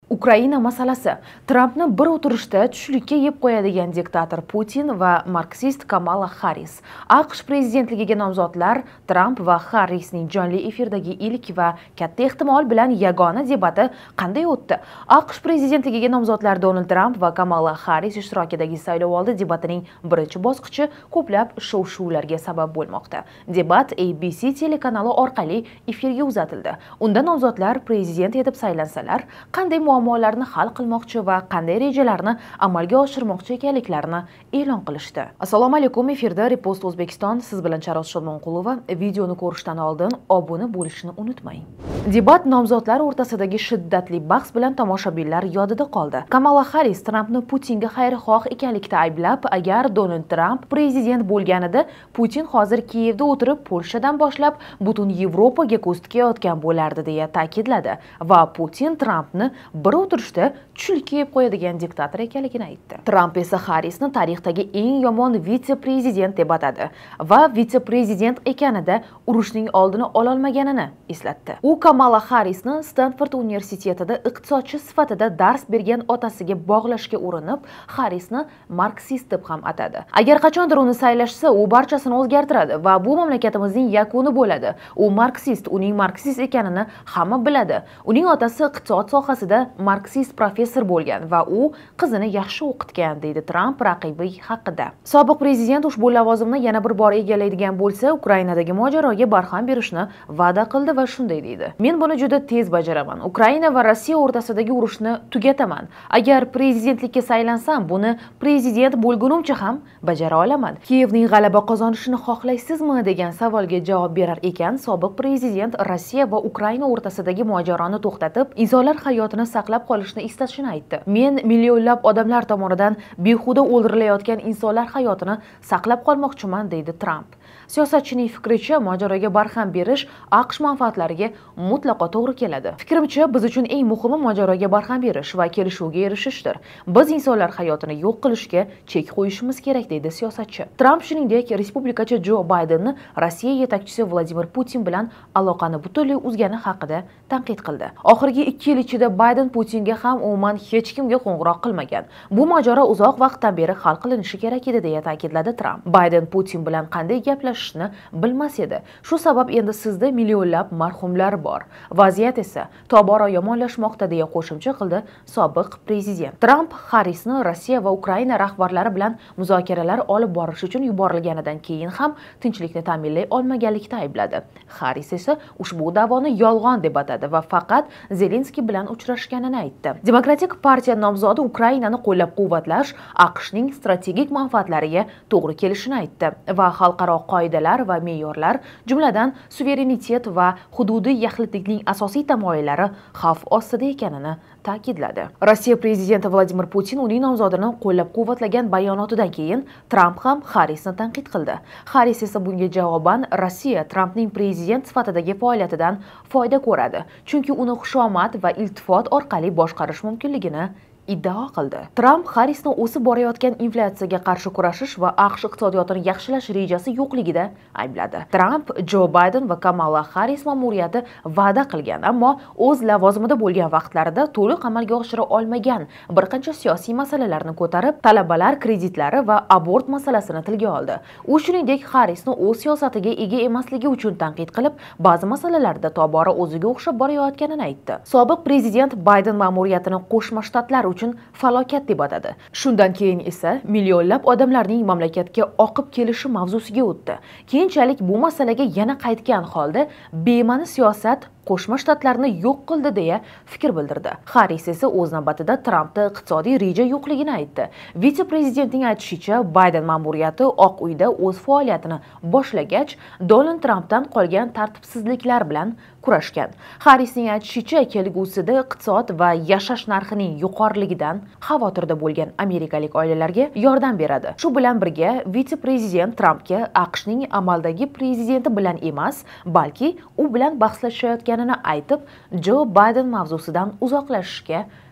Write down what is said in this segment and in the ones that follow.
Ukraina masalasi. Trampni bir o'tirishda tushlikka yeb qo'yadigan diktator Putin va marksist Kamala Harris. AQSh prezidentligiga nomzodlar Tramp va Harrisning jonli efirdagi ilk va katta ehtimol bilan yagona debati qanday o'tdi? AQSh prezidentligiga nomzodlar Donald Tramp va Kamala Harris ishtirokidagi saylovoldi debatining birinchi bosqichi ko'plab shov-shuvlarga sabab bo'lmoqda. Debat ABC telekanali orqali efirga uzatildi. Unda nomzodlar prezident etib saylansalar, qanday muammolarni hal qilmoqchi va qanday rejalarni amalga oshirmoqchi ekanliklarini e'lon qilishdi. Assalomu alaykum, efirda Repost O'zbekiston, siz bilan Charoz Shodmonqulova. Videoni ko'rishdan oldin obuna bo'lishni unutmang. Debat nomzodlar o'rtasidagi shiddatli bahs bilan tomoshabinlar yodida qoldi. Kamala Harris Trampni Putinga xayrixoh ekanlikda ayblab, agar Donald Tramp prezident bo'lganida Putin hozir Kiyevda o'tirib Polshadan boshlab butun Yevropaga ko'z tikayotgan bo'lardi deya ta'kidladi va Putin Trampni bir o'tirishda tushlikka yeb qo'yadigan diktator ekanligini aytdi. Tramp esa Harrisni tarixdagi eng yomon vitse-prezident deb atadi va vitse-prezident ekanida urushning oldini ololmaganini eslatdi. U Kamala Harrisni Stanford universitetida iqtisodchi sifatida dars bergan otasiga bog'lashga urinib, Harrisni marksist deb ham atadi. Agar qachondir uni saylashsa, u barchasini o'zgartiradi va bu mamlakatimizning yakuni bo'ladi. U marksist, uning marksist ekanini hamma biladi. Uning otasi iqtisod sohasida marksist professor bo'lgan va u qizini yaxshi o'qitgan, deydi Tramp raqibi haqida. Sobiq prezident ushbu lavozimni yana bir bor egallaydigan bo'lsa, Ukrainadagi mojaroga barham berishni va'da qildi va shunday deydi: "Men buni juda tez bajaraman. Ukraina va Rossiya o'rtasidagi urushni tugataman. Agar prezidentlikka saylansam, buni prezident bo'lgunimcha ham bajara olaman." Kiyevning g'alaba qozonishini xohlaysizmi degan savolga javob berar ekan, sobiq prezident Rossiya va Ukraina o'rtasidagi mojaroni to'xtatib, insonlar hayotini saqlab qolishni istashini aytdi. "Men millionlab odamlar tomonidan behuda o'ldirilayotgan insonlar hayotini saqlab qolmoqchiman", deydi Tramp. Siyosatchining fikricha, mojaroga barham berish AQSh manfaatlariga mutlaqo to'g'ri keladi. "Fikrimcha, biz uchun eng muhimi mojaroga barham berish va kelishuvga erishishdir. Biz insonlar hayotini yo'q qilishga chek qo'yishimiz kerak", deydi siyosatchi. Tramp shuningdek respublikachi Jo Baydenni Rossiya yetakchisi Vladimir Putin bilan aloqani butunlay uzgani haqida tanqid qildi. Oxirgi 2 yil ichida Bayden Putinga ham umuman hech kimga qo'ng'iroq qilmagan. Bu mojaro uzoq vaqtdan beri hal qilinishi kerak edi, deya ta'kidladi Tramp. Bayden Putin bilan qanday gaplashishni bilmas edi. Shu sabab endi sizda millionlab marhumlar bor. Vaziyat esa tobora yomonlashmoqda, deya qo'shimcha qildi sobiq prezident. Tramp Harrisni Rossiya va Ukraina rahbarlari bilan muzokaralar olib borish uchun yuborilganidan keyin ham tinchlikni ta'minlay olmaganlikda aybladi. Harris esa ushbu da'voni yolg'on deb atadi va faqat Zelenskiy bilan uchrashganini aytdi. Demokratik partiya nomzodi Ukrainani qo'llab-quvvatlash AQShning strategik manfaatlariga to'g'ri kelishini aytdi va xalqaro qoidalar va me'yorlar, jumladan suverenitet va hududiy yaxlitlikning asosiy tamoyillari xavf ostida ekanini ta'kidladi. Rossiya prezidenti Vladimir Putin uning nomzodini qo'llab-quvvatlagan bayonotidan keyin Tramp ham Harrisni tanqid qildi. Harris esa bunga javoban Rossiya Trampning prezident sifatidagi faoliyatidan foyda ko'radi, chunki uni xushomad va iltifot orqali boshqarish mumkinligini iddao qildi. Tramp Harrisni o'sib borayotgan inflyatsiyaga qarshi kurashish va AQSh iqtisodiyotini yaxshilash rejasi yo'qligida aybladi. Tramp Jo Bayden va Kamala Harris ma'muriyati va'da qilgan, ammo o'z lavozimida bo'lgan vaqtlarida to'liq amalga oshira olmagan bir qancha siyosiy masalalarni ko'tarib, talabalar kreditlari va abort masalasini tilga oldi. U shuningdek Harrisni o'z siyosatiga ega emasligi uchun tanqid qilib, ba'zi masalalarda tobora o'ziga o'xshab borayotganini aytdi. Sobiq prezident Bayden ma'muriyatini Qo'shma Shtatlar uchun falokat deb atadi. Shundan keyin esa millionlab odamlarning mamlakatga oqib kelishi mavzusiga o'tdi. Keyinchalik bu masalaga yana qaytgan holda bema'ni siyosat Qo'shma Shtatlarni yo'q qildi deya fikr bildirdi. Harris esa o'z navbatida Trampda iqtisodiy reja yo'qligini aytdi. Vitse-prezidentning aytishicha, Bayden ma'muriyati Oq uyda o'z faoliyatini boshlagach, Donald Trampdan qolgan tartibsizliklar bilan kurashgan. Harrisning aytishicha, kelgusida iqtisod va yashash narxining yuqoriligidan xavotirda bo'lgan amerikalik oilalarga yordam beradi. Shu bilan birga, vitse-prezident Trampga AQShning amaldagi prezidenti bilan emas, balki u bilan bahslashayotgan aytib, Jo Bayden mavzusidan uzoqlashishga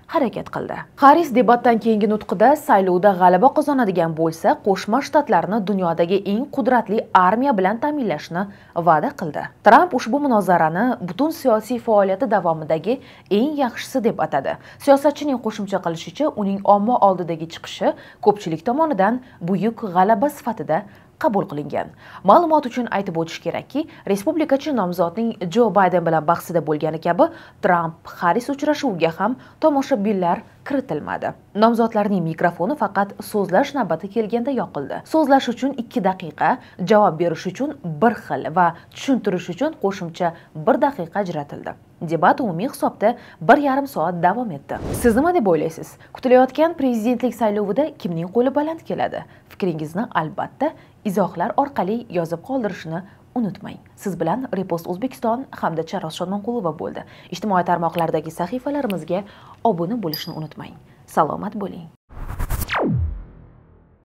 harakat qildi. Haris debatdan keyingi nutqida saylovda g'alaba qozonadigan bo'lsa, Qo'shma Shtatlarni dunyodagi eng qudratli armiya bilan ta'minlashni va'da qildi. Tramp ushbu munozarani butun siyosiy faoliyati davomidagi eng yaxshisi deb atadi. Siyosatchining qo'shimcha qilishicha, uning omma oldidagi chiqishi ko'pchilik tomonidan buyuk g'alaba sifatida qabul qilingan. Ma'lumot uchun aytib o'tish kerakki, respublikachi nomzodning Jo Bayden bilan bahsida bo'lgani kabi Tramp-Haris uchrashuviga ham tomoshabinlar kiritilmadi. Nomzodlarning mikrofoni faqat so'zlash navbati kelganda yoqildi. So'zlash uchun 2 daqiqa, javob berish uchun 1 xil va tushuntirish uchun qo'shimcha 1 daqiqa ajratildi. Debat umumiy hisobda 1,5 soat davom etdi. Siz nima deb o'ylaysiz? Kutilayotgan prezidentlik saylovida kimning qo'li baland keladi? Fikringizni albatta izohlar orqali yozib qoldirishni unutmang. Siz bilan Repost O'zbekiston hamda Charos Shodmonqulova bo'ldi. Ijtimoiy tarmoqlardagi sahifalarimizga obuna bo'lishni unutmang. Salomat bo'ling.